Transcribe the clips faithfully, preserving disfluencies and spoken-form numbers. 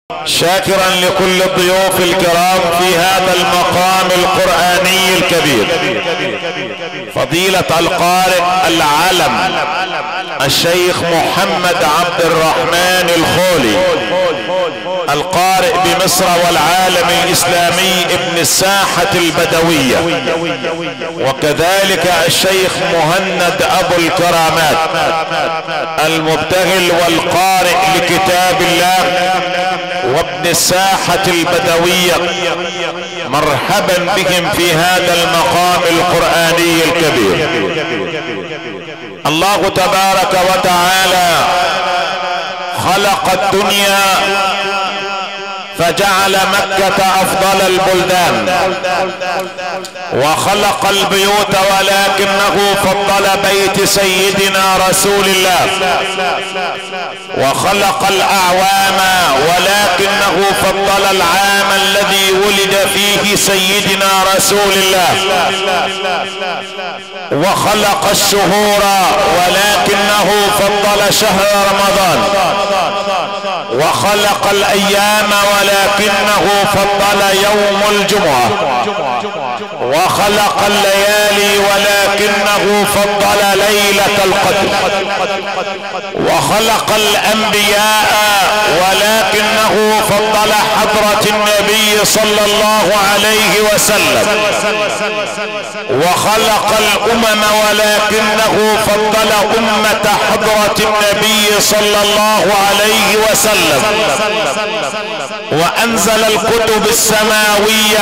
شاكرا لكل الضيوف الكرام في هذا المقام القرآني الكبير، فضيلة القارئ العالم الشيخ محمد عبد الرحمن الخولي، القارئ بمصر والعالم الإسلامي ابن الساحة البدوية، وكذلك الشيخ مهند أبو الكرامات المبتهل والقارئ لكتاب الله وابن الساحة البدوية. مرحبا بهم في هذا المقام القرآني الكبير. الله تبارك وتعالى خلق الدنيا فجعل مكة أفضل البلدان، وخلق البيوت ولكنه فضل بيت سيدنا رسول الله، وخلق الأعوام ولكنه فضل العام الذي ولد فيه سيدنا رسول الله، وخلق الشهور ولكنه فضل شهر رمضان، وخلق الأيام ولكنه فضل يوم الجمعة، وخلق الليالي ولكنه فضل ليلة القدر، وخلق الأنبياء ولكنه فضل حضرة النبي صلى الله عليه وسلم، وخلق الأمم ولكنه فضل أمة حضرة النبي صلى الله عليه وسلم، وأنزل الكتب السماوية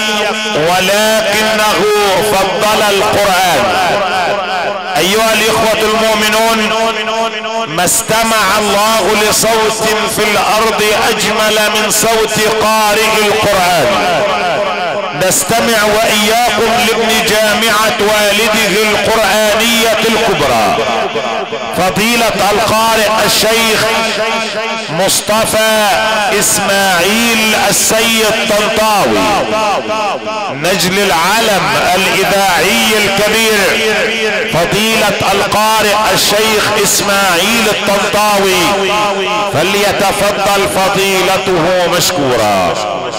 ولكنه فضل القرآن. أيها الإخوة المؤمنون، ما استمع الله لصوت في الأرض أجمل من صوت قارئ القرآن. نستمع وإياكم لابن جامعة والده القرآنية الكبرى فضيلة القارئ الشيخ مصطفى إسماعيل السيد طنطاوي، نجل العلم الإذاعي الكبير فضيلة القارئ الشيخ إسماعيل الطنطاوي، فليتفضل فضيلته مشكورا.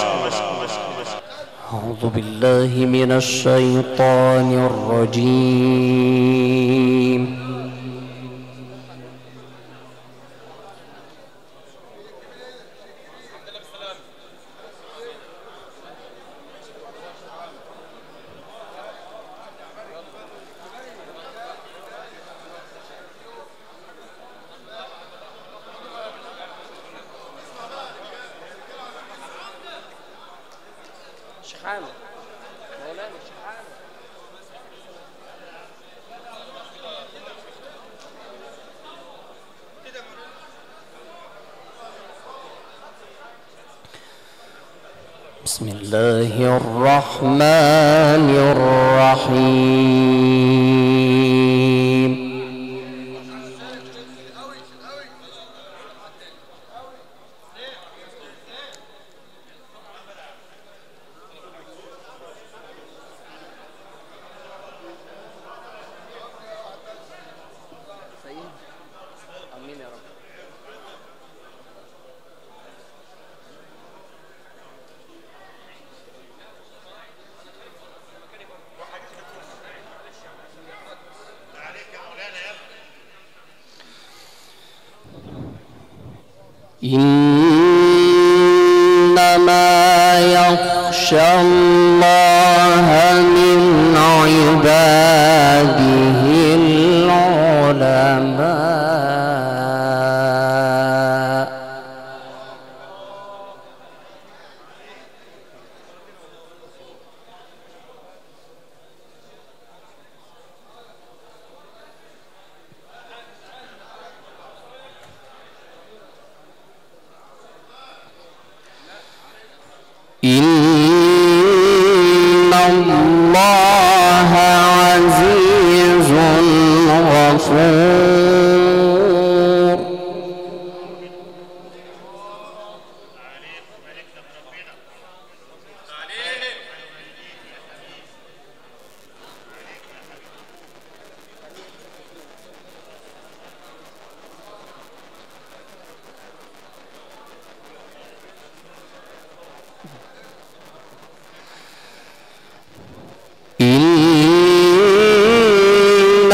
أعوذ بالله من الشيطان الرجيم. بسم الله الرحمن الرحيم. إنما يخشى الله من عباده العلماء. إن الله عزيز غفور.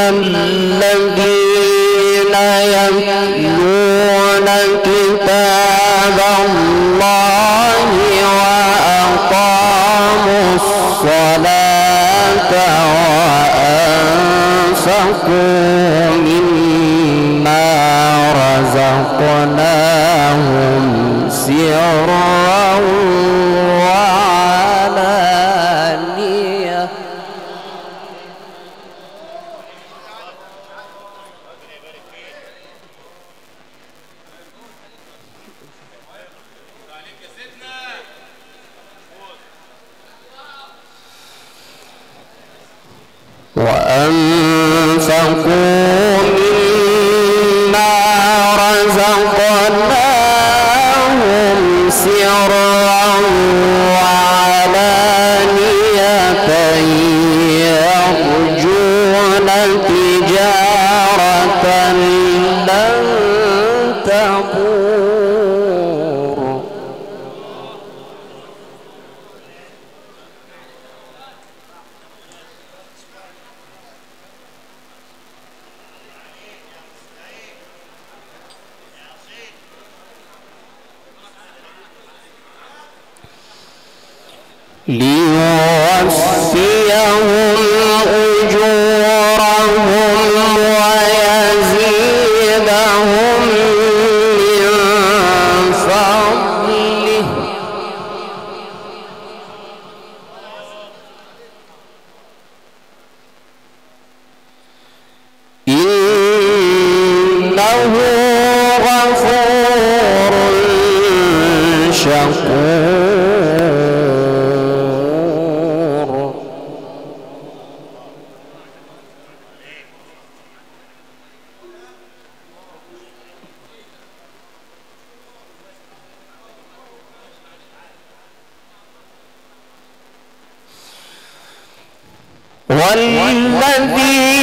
الذين يتلون كتاب الله وأقاموا الصلاة وأنفقوا مما رزقناهم سرا وعلانية وأنفقوا مما رزقناهم سرا وعلانية يرجون تجارة لن تبور ليوفيهم أجورهم ويزيدهم من فضله إنه غفور شكور والذي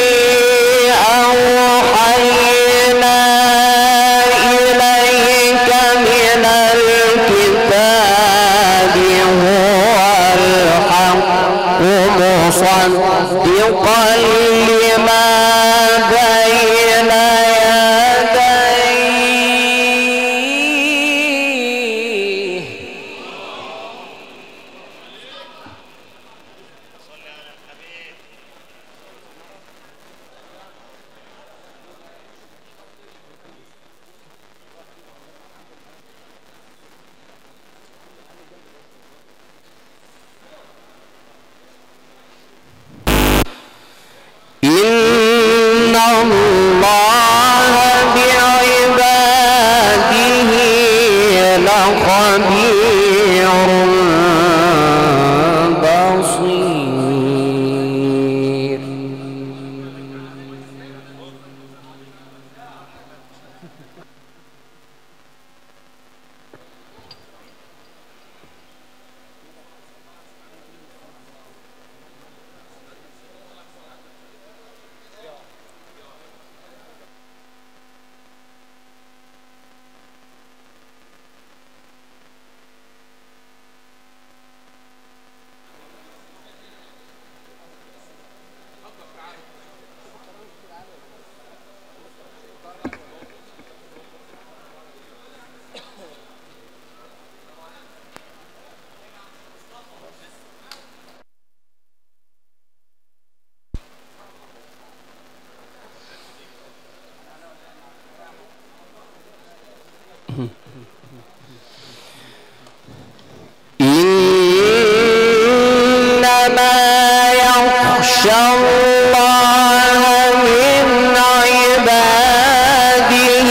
أوحينا إليك من الكتاب هو الحق مصدقا لما بين يديه إن الله بعباده لخبير بصير إنما يخشى الله من عباده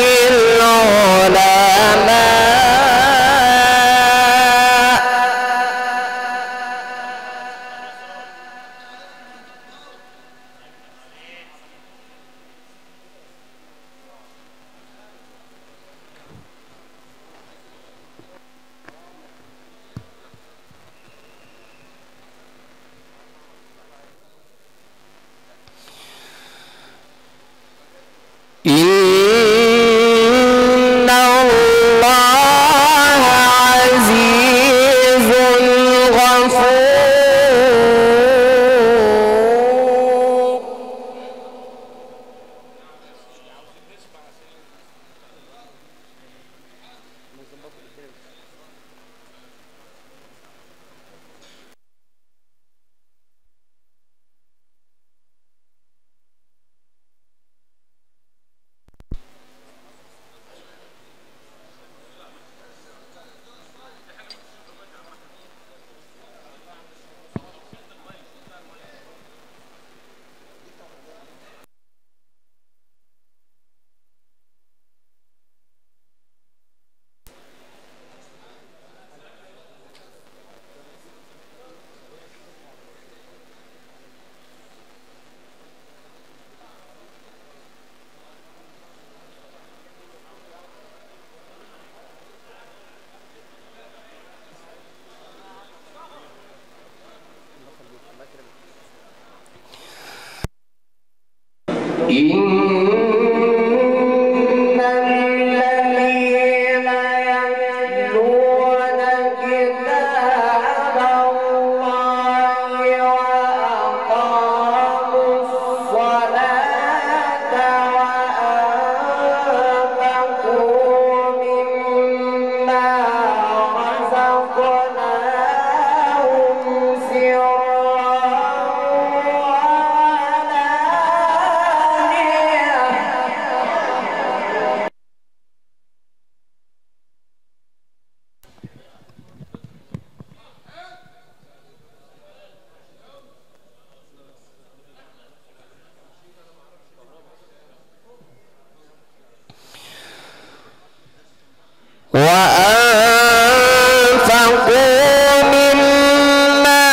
وأنفقوا مما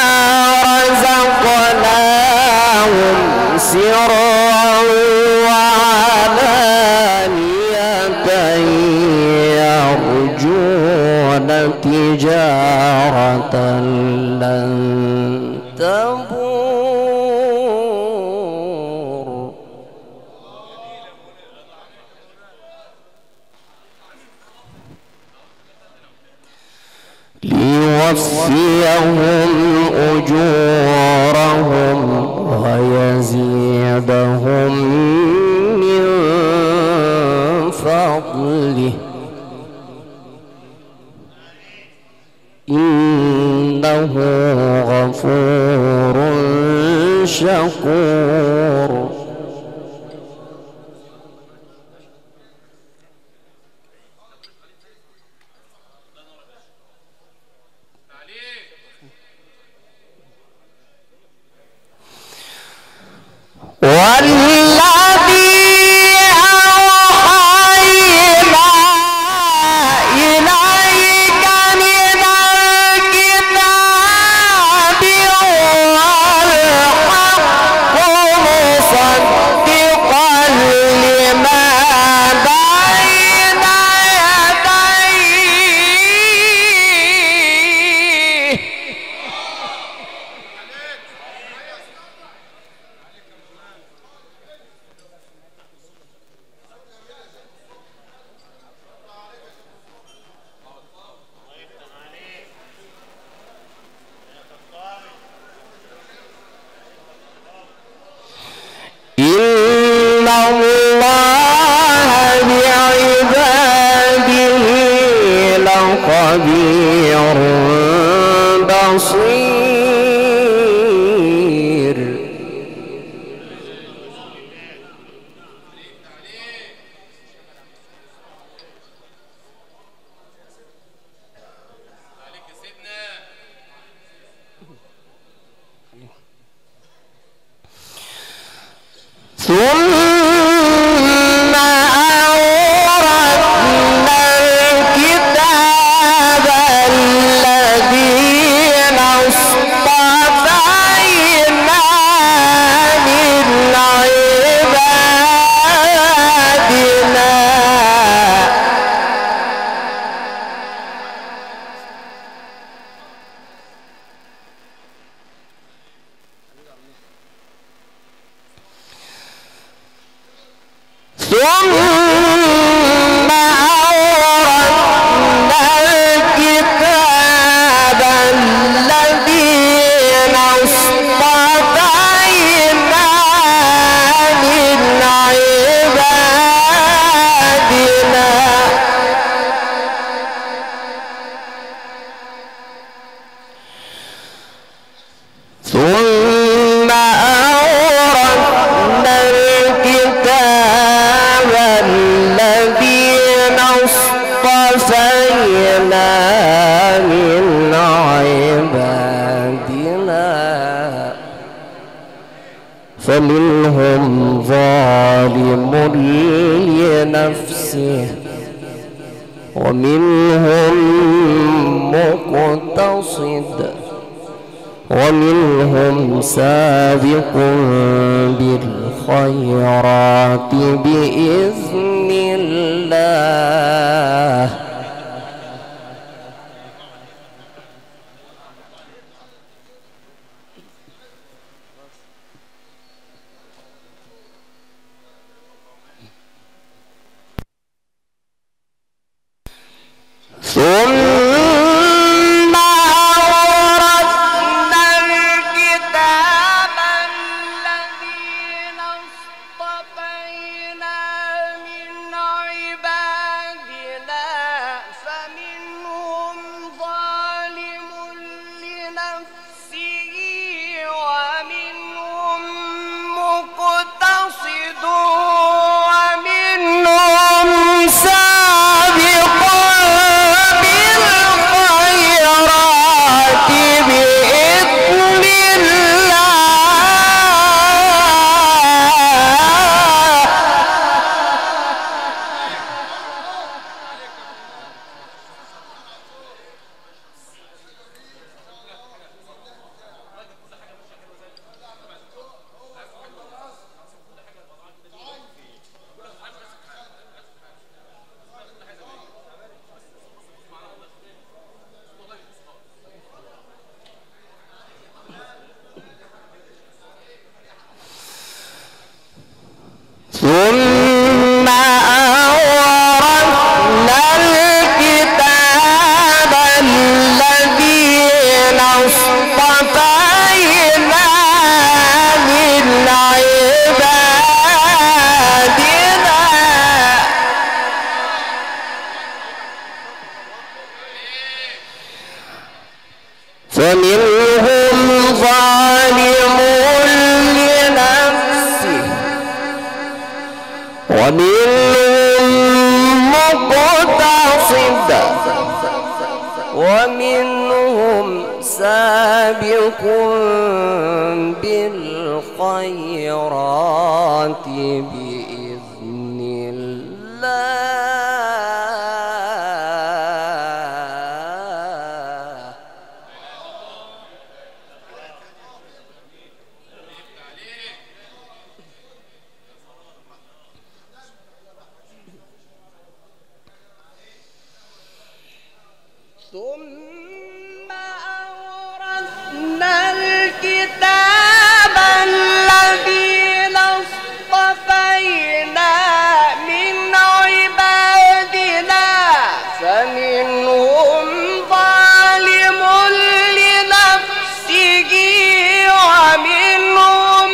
رزقناهم سرا وعلانية يرجون تجارة لن تبور ليوفيهم أجورهم ويزيدهم من فضله إنه غفور شكور. والذي أوحينا إليك من الكتاب والحق مصدقا لما بين يديه إن الله بعباده لخبير بصير. ثم أورثنا الكتاب الذين اصطفينا من عبادنا ثم أورثنا الكتاب الذين اصطفينا من عبادنا ثم أورثنا الكتاب الذين اصطفينا من عبادنا فمنهم ظالم لنفسه ومنهم مقتصد ومنهم سابق بالخيرات بإذن الله. ثم أورثنا الكتاب الذين اصطفينا من عبادنا فمنهم ظالم لنفسه ومنهم مقتصد ومنهم سابق بالخيرات بإذن الله. ثم أورثنا الكتاب الذين اصطفينا من عبادنا فمنهم ظالم لنفسه ومنهم مقتصد ومنهم سابق بالخيرات بإذن الله. ثم أورثنا الكتاب الذين اصطفينا من عبادنا فمنهم ظالم لنفسه ومنهم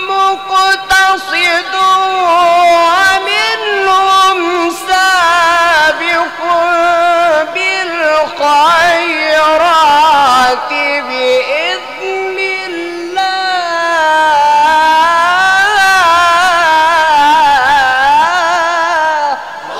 مقتصد ومنهم سابق بالخيرات بإذن الله.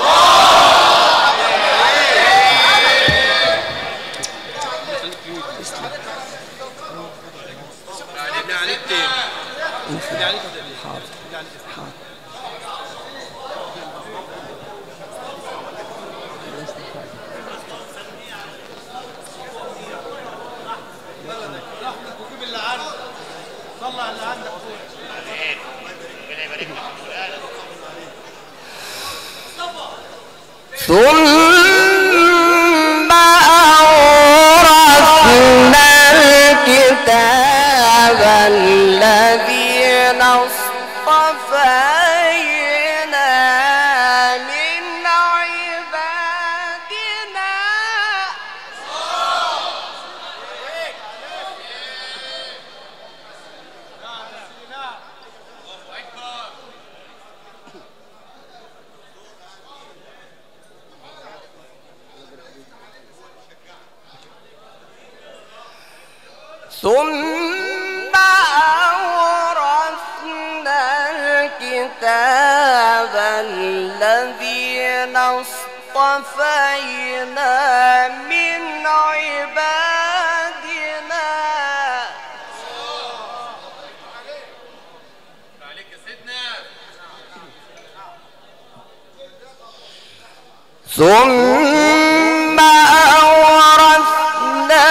ثم أورثنا الكتاب الذين اصطفينا من عبادنا ثم أورثنا الكتاب الذين اصطفينا من عبادنا ثم أورثنا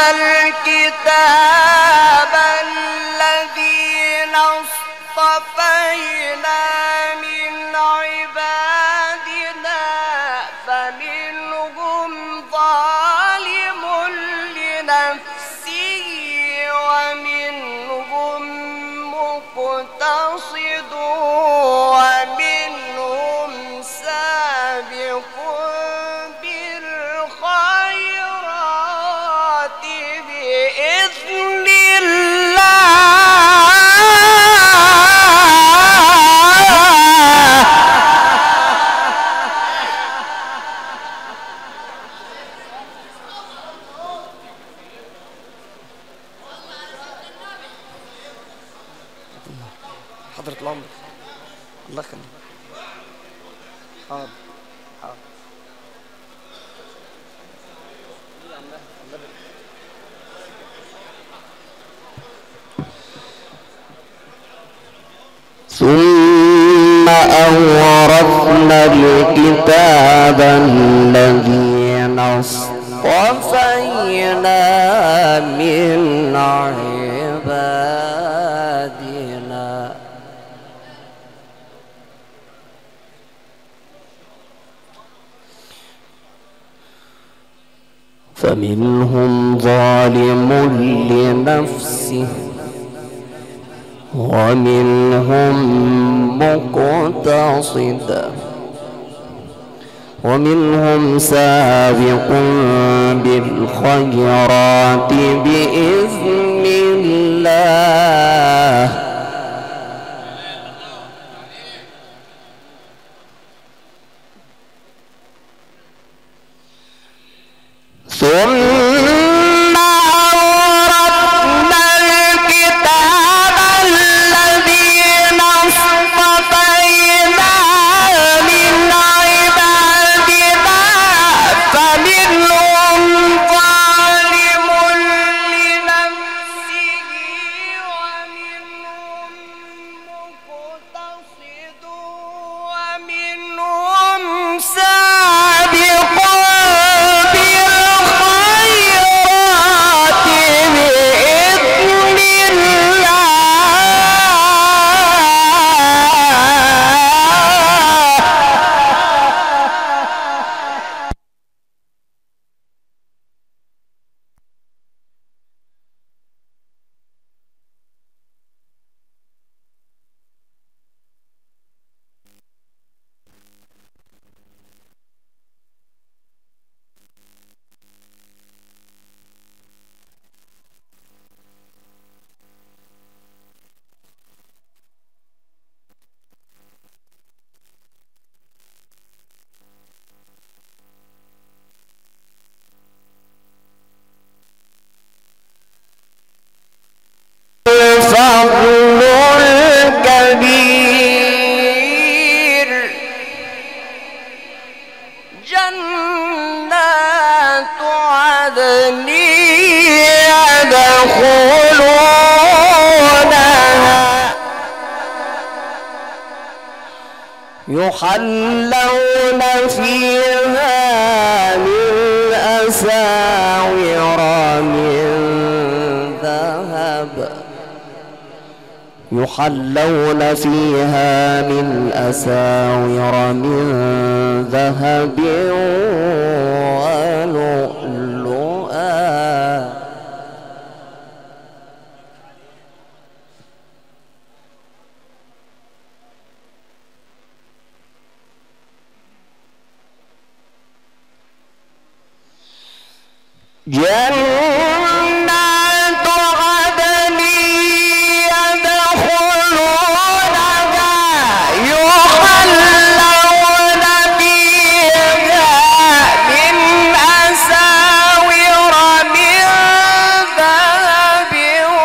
الكتاب الذين اصطفينا من عبادنا فمنهم ظالم لنفسه ومنهم مقتصد ومنهم سابق بالخيرات حضرة العمر الله يخليك. حاضر حاضر. ثم أورثنا الكتاب الذين اصطفينا من عبادنا فمنهم ظالم لنفسه ومنهم مقتصد ومنهم سابق بالخيرات بإذن الله ثم أورثنا الكتاب الذين اصطفينا من عبادنا فمنهم ظالم لنفسه ومنهم مقتصد ومنهم سابق بالخيرات بإذن الله. الفضل الكبير جنات عدن يدخلونها يحلون فيها من أساور من ذهب يحلون فيها من أساور من ذهب ولؤلؤا جنات عدن يدخلونها يحلون فيها من أساور من ذهب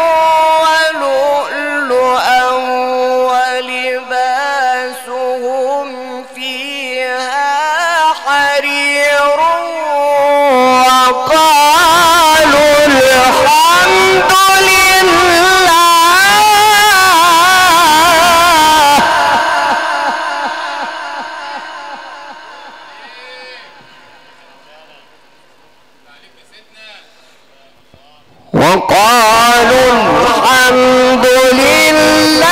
ولؤلؤا ولباسهم فيها حرير وقالوا الحمد لله وقالوا الحمد لله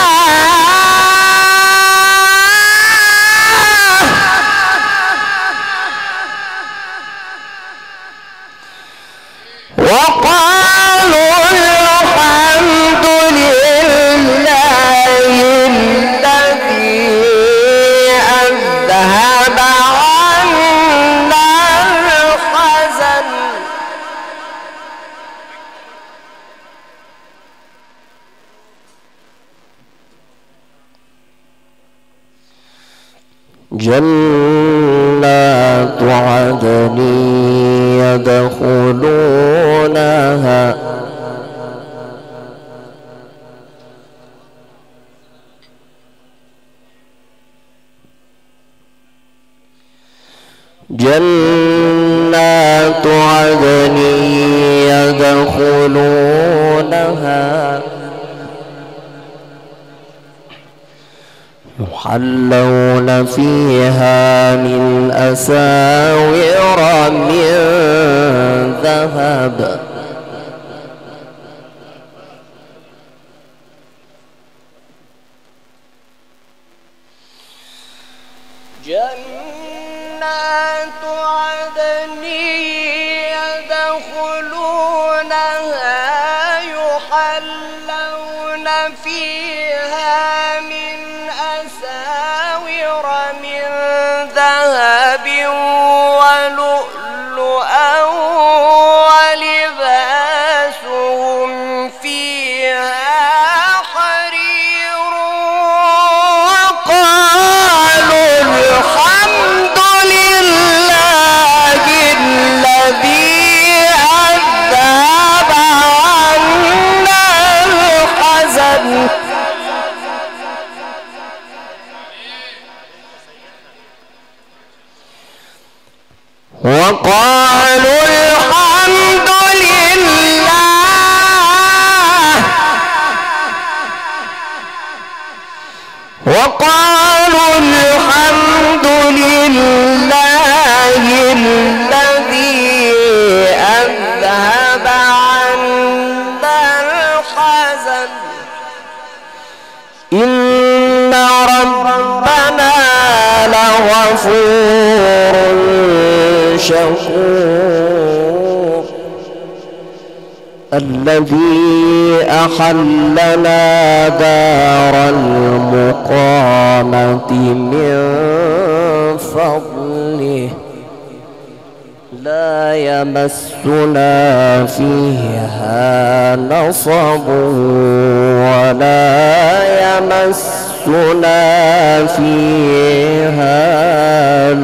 وقالوا الحمد لله الذي أذهب عنا الحزن جنات عدن يدخلونها عدن يدخلونها يحلون فيها من أساور من ذهب جنات عدن يدخلونها يحلون فيها من أساور من ذهب ولؤلؤا ولباسهم فيها حرير وقالوا الحمد لله الذي أذهب عنا الحزن وقالوا الحمد لله وقالوا الحمد لله الذي أذهب عنا الحزن إن ربنا لغفور شكور الذي أحلنا دار المقامة من فضله لا يمسنا فيها نصب ولا يمسنا فيها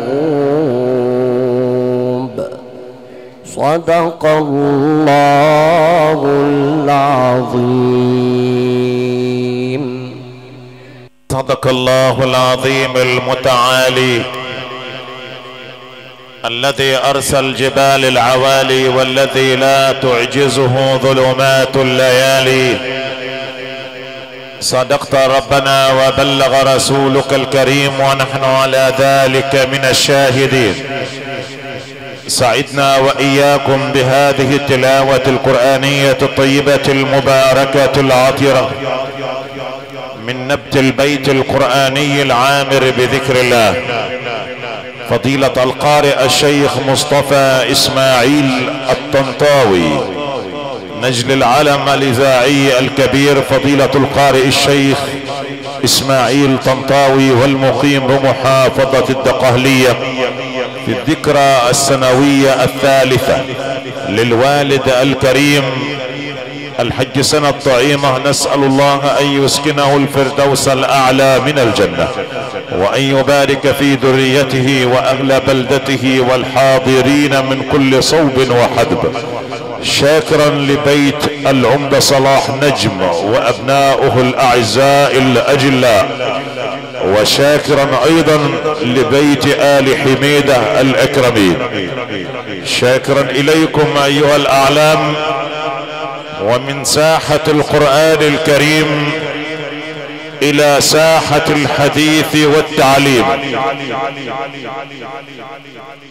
لغوب صدق الله العظيم. صدق الله العظيم المتعالي الذي أرسل الجبال العوالي والذي لا تعجزه ظلمات الليالي. صدقت ربنا وبلغ رسولك الكريم ونحن على ذلك من الشاهدين. سعدنا وإياكم بهذه التلاوة القرآنية الطيبة المباركة العطرة من نبت البيت القرآني العامر بذكر الله. فضيلة القارئ الشيخ مصطفى إسماعيل الطنطاوي نجل العلم الإذاعي الكبير فضيلة القارئ الشيخ إسماعيل طنطاوي والمقيم بمحافظة الدقهلية في الذكرى السنوية الثالثة للوالد الكريم الحج سنة طعيمة. نسأل الله أن يسكنه الفردوس الأعلى من الجنة وأن يبارك في ذريته وأهل بلدته والحاضرين من كل صوب وحدب. شاكرا لبيت العمدة صلاح نجم وأبنائه الأعزاء الأجلاء، وشاكرا أيضا لبيت آل حميدة الأكرمين. شاكرا إليكم أيها الأعلام. ومن ساحة القرآن الكريم إلى ساحة الحديث والتعليم.